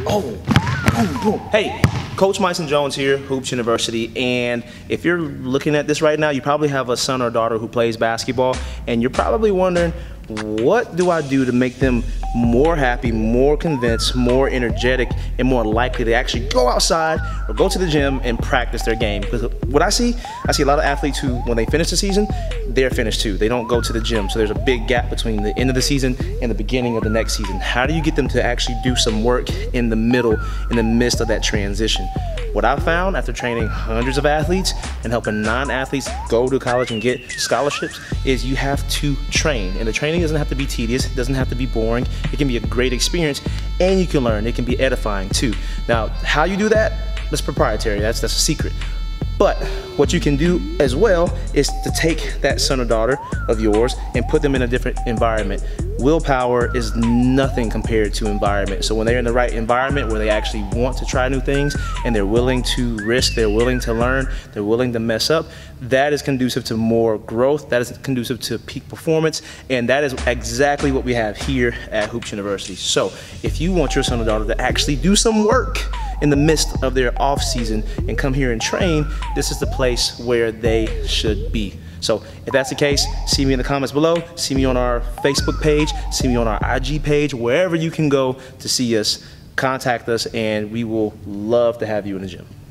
Oh, boom, boom. Hey, Coach Myson Jones here, Hoops University, and if you're looking at this right now, you probably have a son or daughter who plays basketball, and you're probably wondering, what do I do to make them more happy, more convinced, more energetic, and more likely to actually go outside or go to the gym and practice their game? Because what I see a lot of athletes who, when they finish the season, they're finished too. They don't go to the gym. So there's a big gap between the end of the season and the beginning of the next season. How do you get them to actually do some work in the middle, in the midst of that transition? What I've found after training hundreds of athletes and helping non-athletes go to college and get scholarships is you have to train. And the training doesn't have to be tedious, it doesn't have to be boring. It can be a great experience, and you can learn. It can be edifying too. Now, how you do that, that's proprietary, that's a secret. But what you can do as well is to take that son or daughter of yours and put them in a different environment. Willpower is nothing compared to environment. So when they're in the right environment where they actually want to try new things and they're willing to risk, they're willing to learn, they're willing to mess up, that is conducive to more growth, that is conducive to peak performance, and that is exactly what we have here at Hoops University. So if you want your son or daughter to actually do some work in the midst of their off season and come here and train, this is the place where they should be. So if that's the case, see me in the comments below, see me on our Facebook page, see me on our IG page, wherever you can go to see us, contact us, and we will love to have you in the gym.